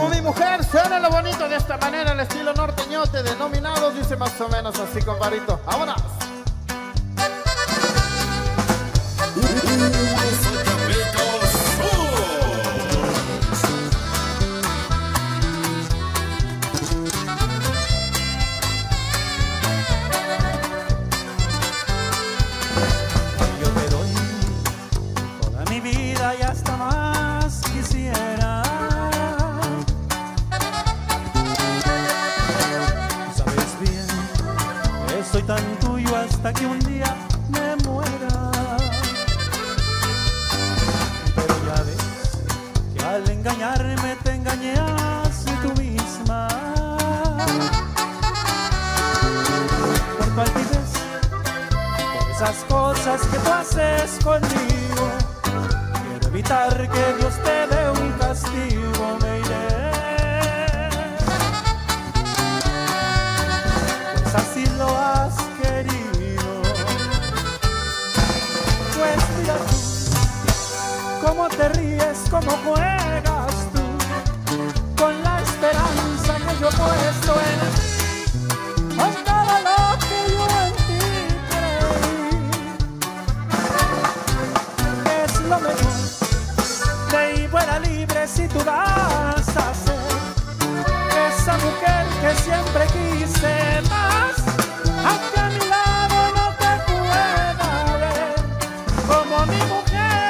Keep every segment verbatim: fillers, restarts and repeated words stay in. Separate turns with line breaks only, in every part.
Como mi mujer, suena lo bonito de esta manera, el estilo norteñote, denominados, dice más o menos así, compadrito. ¡Vámonos!
Yo te doy toda mi vida y hasta más quisiera. Sabes bien que soy tan tuyo hasta que un día me muera. Pero ya ves que al engañarme te engañas tú misma. Por tu altivez, por esas cosas que tú haces conmigo, quiero evitar que Dios te dé un castigo. Me iré, pues así lo has querido. Pues mira tú, cómo te ríes, cómo juegas tú con la esperanza que yo he puesto en ti, con todo lo que yo en ti creí. Es lo mejor, de fuera libre si tú vas a ser esa mujer que siempre quise más, aunque a mi lado no te pueda ver como mi mujer.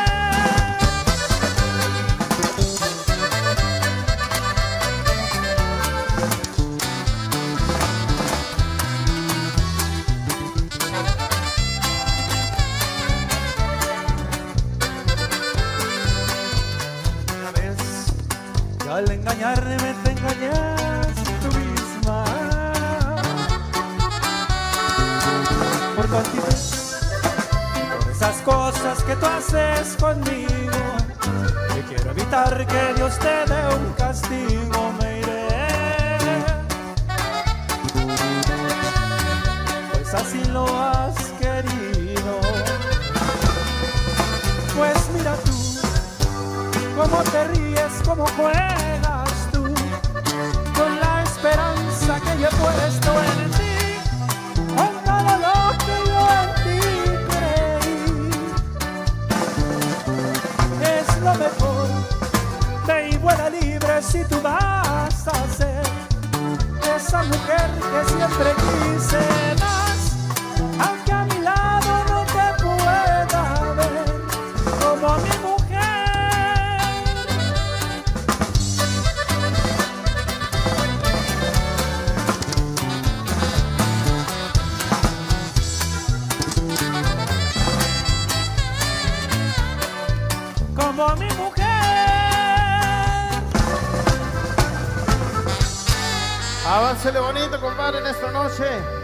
Al engañarme te engañas tú misma. Por tu altivez, por esas cosas que tú haces conmigo, que quiero evitar que Dios te dé un castigo. Me iré, pues así lo has querido. Pues mira tú, cómo te ríes, cómo juegas tú con la esperanza que yo he puesto en ti, con todo lo que yo en ti creí. Es lo mejor, ve y vuela libre si tú vas a ser esa mujer que siempre quise más, aunque a mi lado no te pueda ver como mi mujer. Como mi mujer.
Aváncele bonito, compadre, en esta noche.